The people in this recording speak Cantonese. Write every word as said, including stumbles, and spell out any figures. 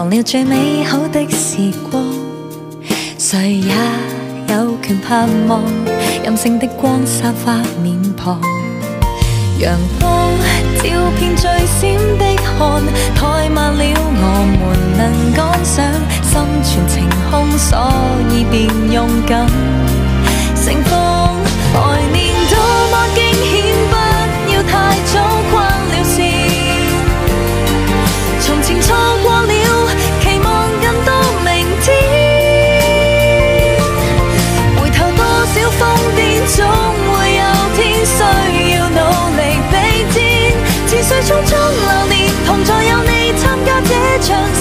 忘了最美好的時光。誰也有權盼望任性的光灑花面龐，陽光照遍最閃的汗，怠慢了我們能趕上，心存晴空，所以便勇敢盛放。來年多麼驚險，不要太早關了線，從前錯過了，期望更多明天。回頭多少瘋癲，總會有天需要努力比肩。似水匆匆流年，同在有你參加這場